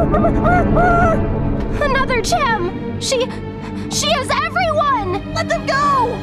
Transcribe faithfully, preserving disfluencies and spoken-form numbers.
Another gem! She... she has everyone! Let them go!